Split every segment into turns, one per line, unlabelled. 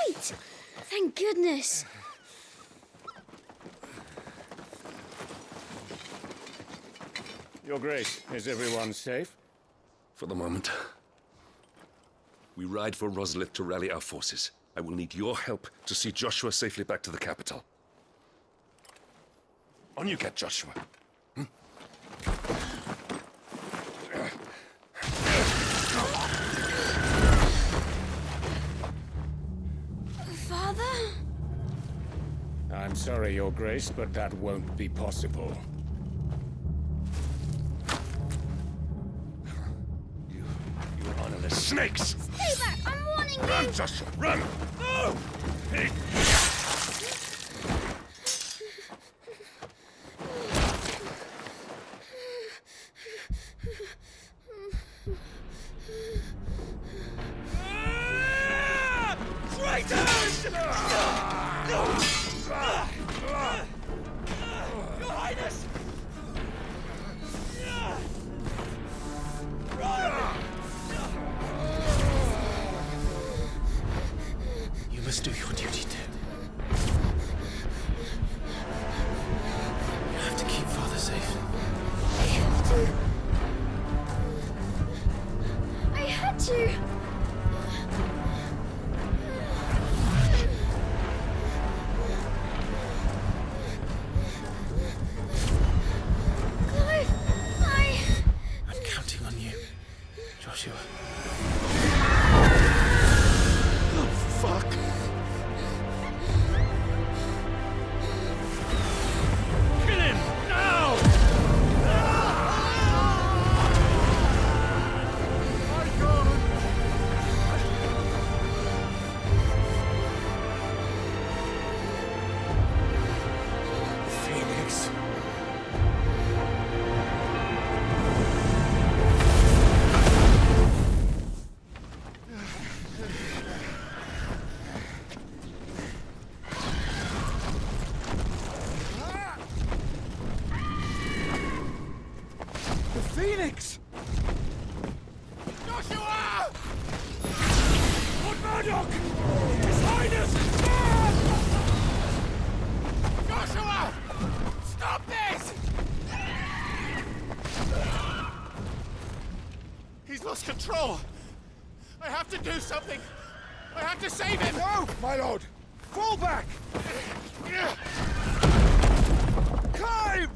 right! Thank goodness.
Your Grace, is everyone safe?
For the moment. We ride for Rosalith to rally our forces. I will need your help to see Joshua safely back to the capital. On you get, Joshua.
Father?
I'm sorry, Your Grace, but that won't be possible.
You honorless snakes!
Stay back! I'm warning you!
Run, Joshua, run!
Oh! Hey.
Traitors! Your Highness!
You must do your duty too. You have to keep Father safe.
I have to. I had to.
I'm counting on you, Joshua.
Oh, fuck!
Kill him! Now! My God!
Phoenix.
The Phoenix! Joshua! Lord Murdoch! His Highness! Joshua! Stop this! He's lost control! I have to do something! I have to save him!
No, my lord! Fall back!
Climb!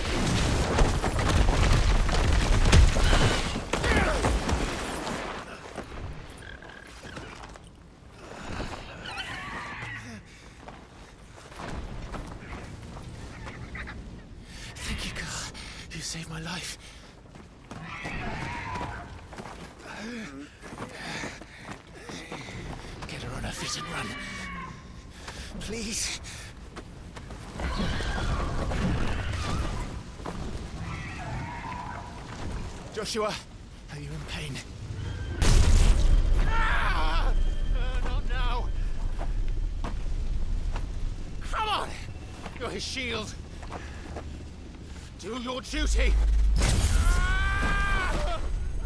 Thank you, girl. You saved my life. Get her on her feet and run. Please.
Joshua!
Are you in pain?
Ah! Not now! Come on! You're his shield! Do your duty! Ah!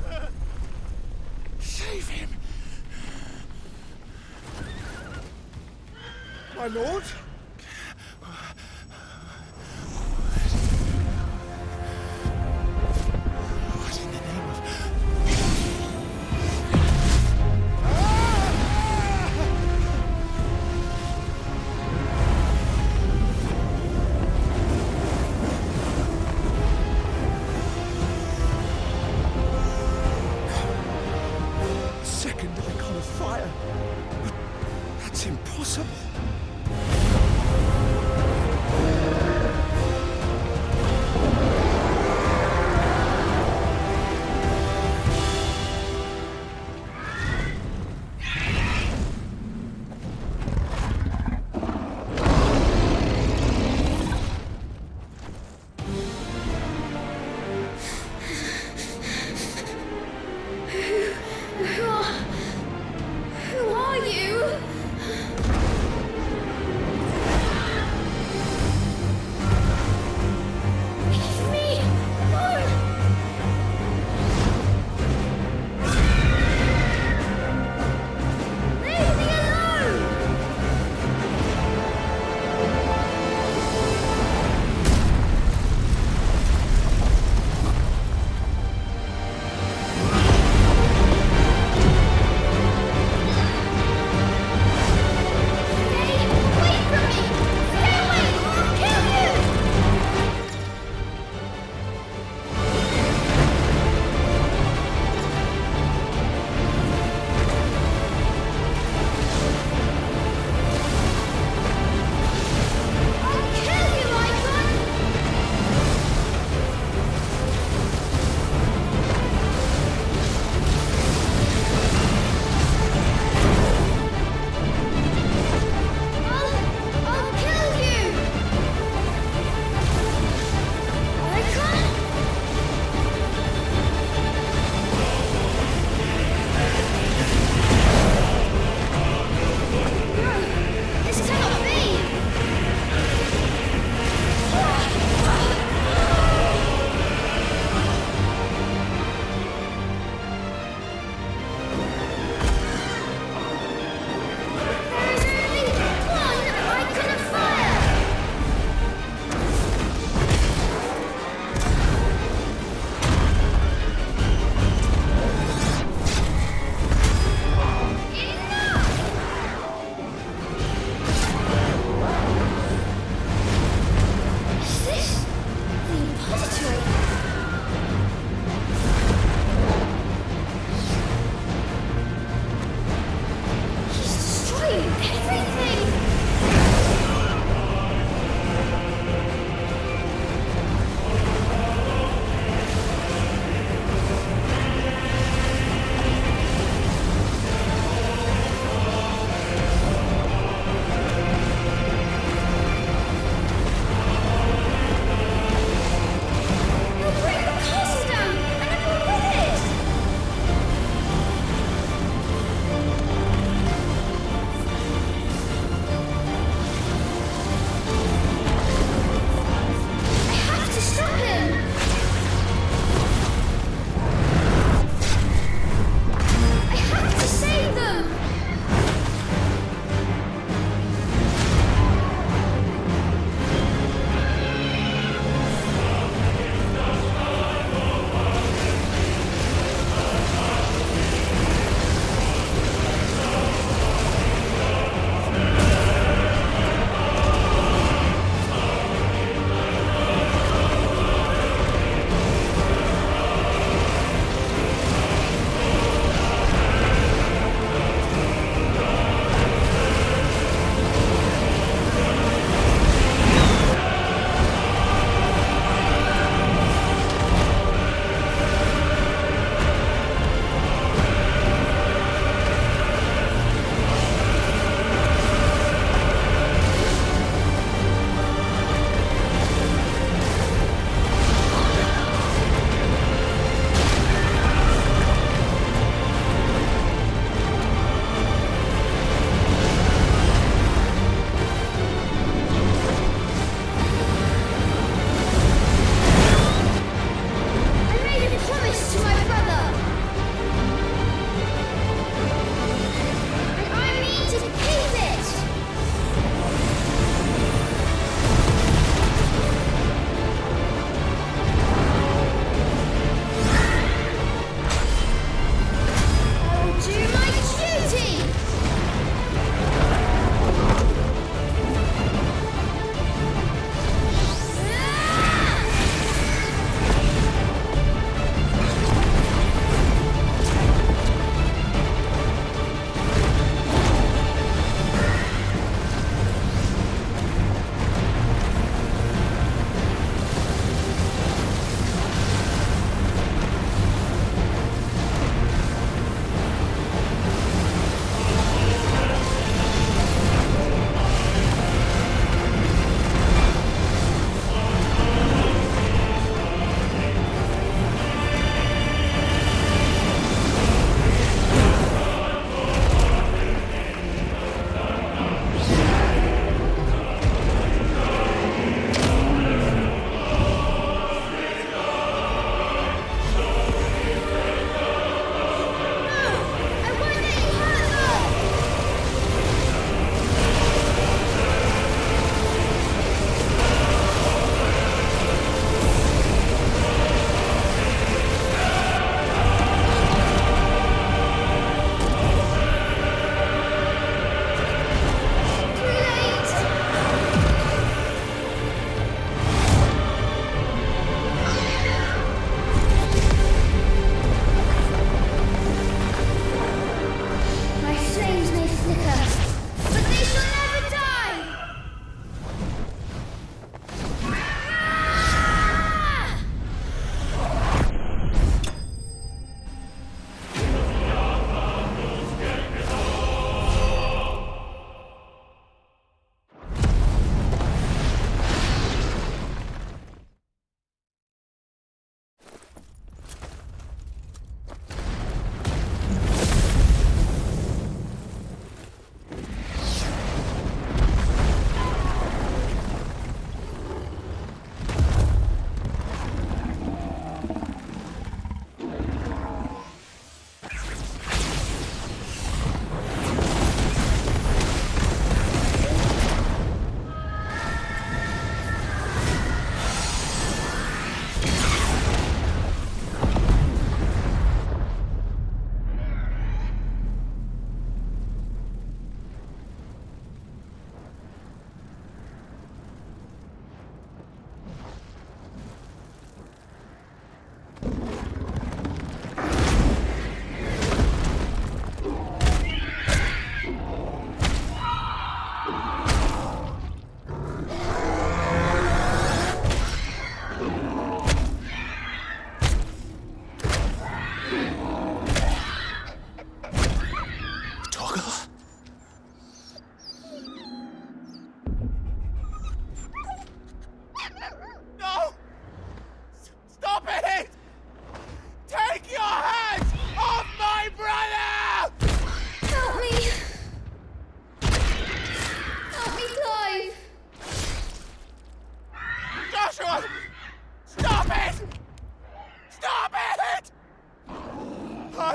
Save him!
My lord?
What in the name of...
Second icon of fire. But that's impossible.
Who are you?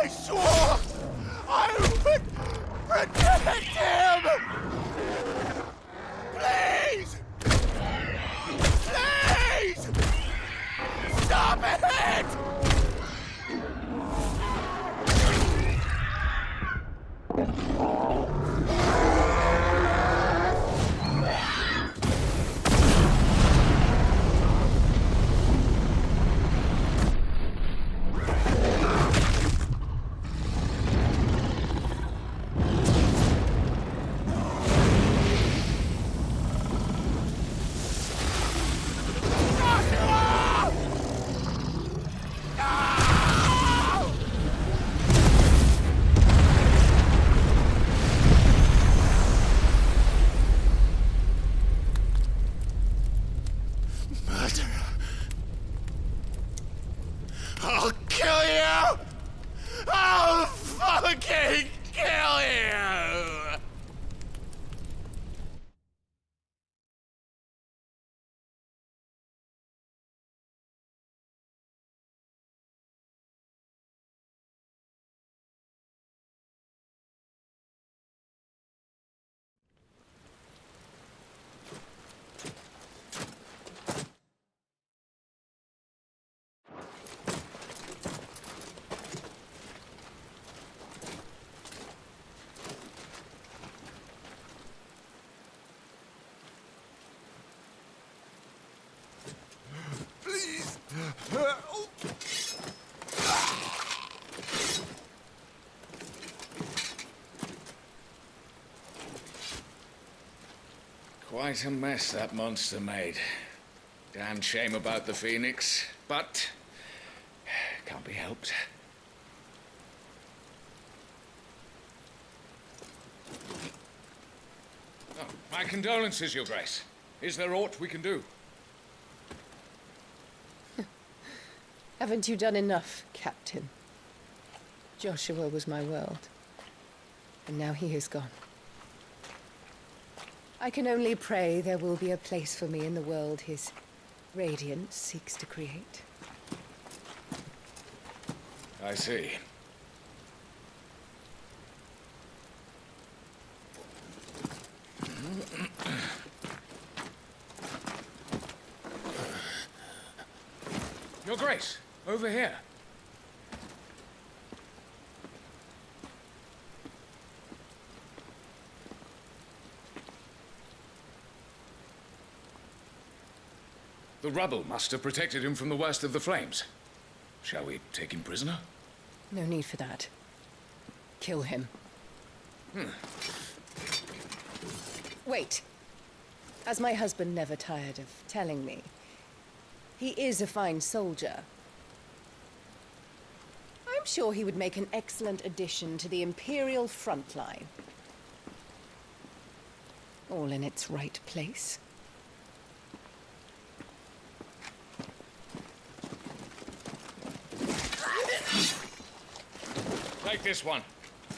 I swore I would protect him! Please! Please! Stop it! I'll kill you! I'll fucking kill you!
Quite a mess that monster made. Damn shame about the Phoenix, but can't be helped. Oh, my condolences, Your Grace. Is there aught we can do?
Haven't you done enough, Captain? Joshua was my world, and now he is gone. I can only pray there will be a place for me in the world his radiance seeks to create.
I see. Your Grace, over here. The rubble must have protected him from the worst of the flames. Shall we take him prisoner?
No need for that. Kill him. Wait. As my husband never tired of telling me, he is a fine soldier. I'm sure he would make an excellent addition to the Imperial front line. All in its right place.
Take this one.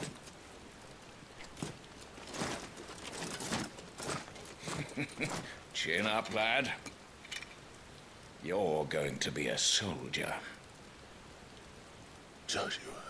Chin up, lad. You're going to be a soldier.
Joshua.